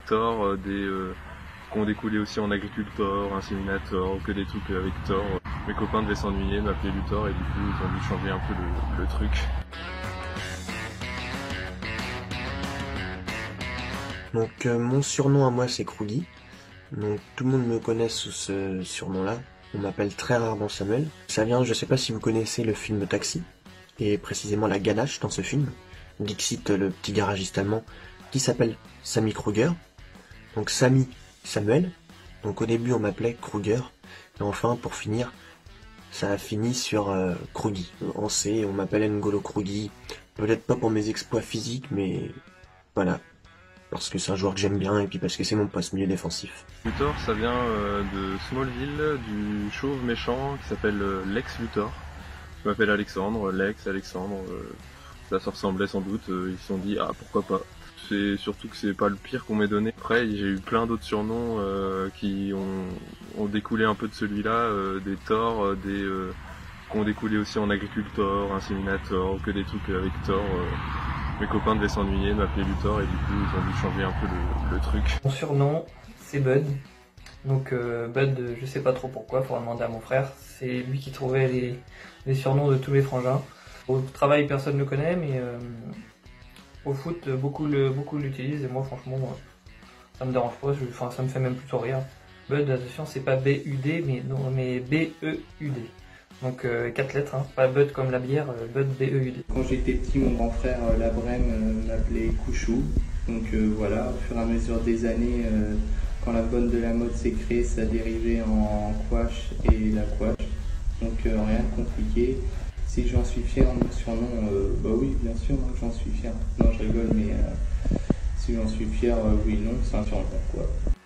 Thor, qui ont découlé aussi en Agricultor, Inséminator, que des trucs avec Thor. Mes copains devaient s'ennuyer, m'appeler Luthor et du coup ils ont dû changer un peu le truc. Donc mon surnom à moi c'est Kruggy. Donc tout le monde me connaît sous ce surnom-là. On m'appelle très rarement Samuel. Ça vient, je sais pas si vous connaissez le film Taxi, et précisément la ganache dans ce film. Dixit, le petit garagiste allemand, qui s'appelle Sammy Kruger. Donc Sammy, Samuel. Donc au début on m'appelait Kruger. Et enfin, pour finir, ça a fini sur Kruggy. En C, on m'appelle N'Golo Kruggy. Peut-être pas pour mes exploits physiques, mais voilà. Parce que c'est un joueur que j'aime bien et puis parce que c'est mon poste milieu défensif. Luthor, ça vient de Smallville, du chauve méchant qui s'appelle Lex Luthor. Je m'appelle Alexandre, Alexandre, ça se ressemblait sans doute, ils se sont dit ah pourquoi pas. C'est surtout que c'est pas le pire qu'on m'ait donné. Après j'ai eu plein d'autres surnoms qui ont découlé un peu de celui-là, des Thor, qui ont découlé aussi en Agricultor, Inséminator, que des trucs avec Thor. Mes copains devaient s'ennuyer, m'appeler Luthor et du coup ils ont dû changer un peu le truc. Mon surnom c'est Bud. Donc Bud, je sais pas trop pourquoi, faudra demander à mon frère. C'est lui qui trouvait les surnoms de tous les frangins. Au travail personne ne le connaît, mais au foot beaucoup l'utilisent et moi franchement ça me dérange pas, ça me fait même plutôt rire. Bud, attention, c'est pas B-U-D mais B-E-U-D. Donc 4 lettres, hein. Pas Bud comme la bière, Bud B-E-U-D. Quand j'étais petit, mon grand frère Labrème m'appelait Couchou. Donc voilà, au fur et à mesure des années, quand la bonne de la mode s'est créée, ça a dérivé en Quash et la Quash. Donc rien de compliqué. Si j'en suis fier de mon surnom, bah oui, bien sûr, hein, j'en suis fier. Non, je rigole, mais si j'en suis fier, oui, non, c'est un surnom, quoi.